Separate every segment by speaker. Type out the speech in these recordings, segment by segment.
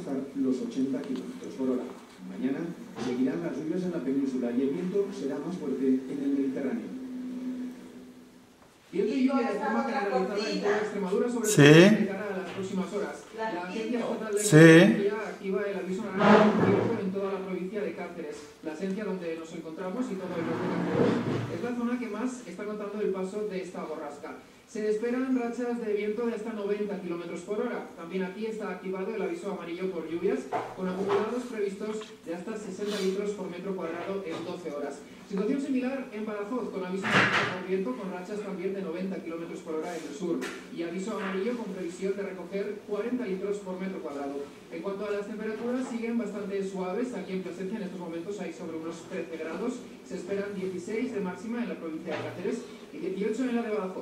Speaker 1: hasta los 80 km/h. Mañana seguirán las lluvias en la península y el viento será más fuerte en el Mediterráneo. Viento y lluvia de forma generalizada en toda Extremadura, sobre todo de cara a las próximas horas. La Agencia Estatal de Meteorología activa el aviso naranja por viento en toda la provincia de Cáceres, Plasencia, donde nos encontramos, y todo el norte de Cáceres. Es la zona que más está notando el paso de esta borrasca. Se esperan rachas de viento de hasta 90 km/h. También aquí está activado el aviso amarillo por lluvias, con acumulados previstos de hasta 60 litros por metro cuadrado en 12 horas. Situación similar en Badajoz, con aviso amarillo por viento, con rachas también de 90 km/h en el sur, y aviso amarillo con previsión de recoger 40 litros por metro cuadrado. En cuanto a las temperaturas, siguen bastante suaves. Aquí en Plasencia en estos momentos hay sobre unos 13 grados. Se esperan 16 de máxima en la provincia de Cáceres y 18 en la de Badajoz.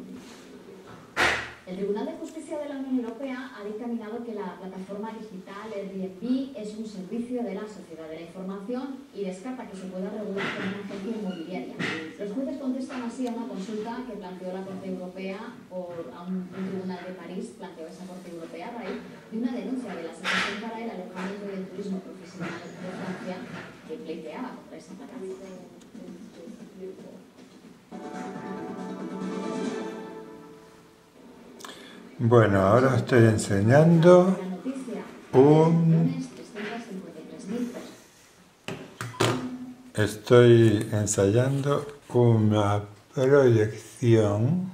Speaker 2: El Tribunal de Justicia de la Unión Europea ha dictaminado que la plataforma digital Airbnb es un servicio de la sociedad de la información y descarta que se pueda regular como una agencia inmobiliaria. Los jueces contestan así a una consulta que planteó la Corte Europea a un tribunal de París, planteó esa Corte Europea a raíz de una denuncia de la Asociación para el Alojamiento y el Turismo Profesional de Francia, que pleiteaba contra esta plataforma.
Speaker 3: Bueno, ahora estoy enseñando estoy ensayando una proyección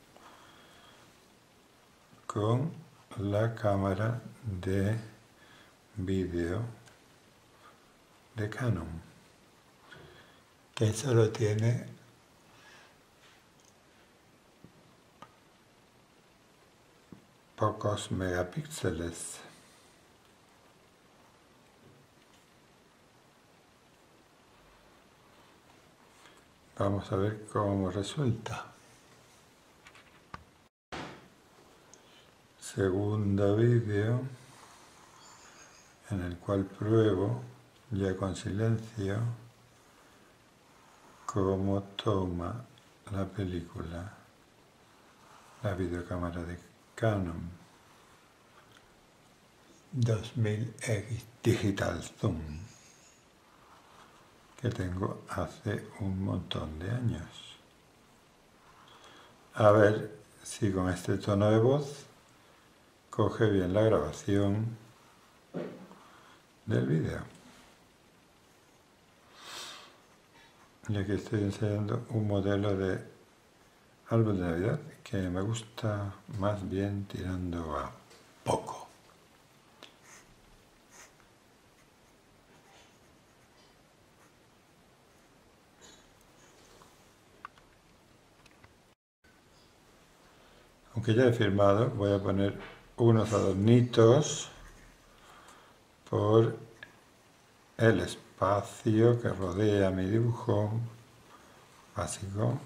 Speaker 3: con la cámara de vídeo de Canon, que solo tiene pocos megapíxeles. Vamos a ver cómo resulta. Segundo vídeo en el cual pruebo ya con silencio cómo toma la película la videocámara de Canon 2000X Digital Zoom, que tengo hace un montón de años. A ver si con este tono de voz coge bien la grabación del vídeo. Y aquí estoy enseñando un modelo de árbol de Navidad que me gusta más bien tirando a poco. Aunque ya he firmado, voy a poner unos adornitos por el espacio que rodea mi dibujo básico,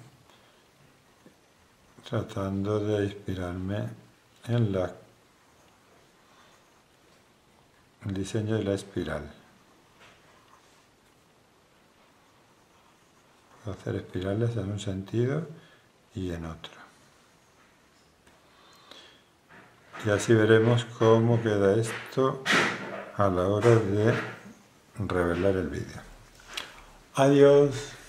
Speaker 3: tratando de inspirarme en el diseño de la espiral. Puedo hacer espirales en un sentido y en otro. Y así veremos cómo queda esto a la hora de revelar el vídeo. Adiós.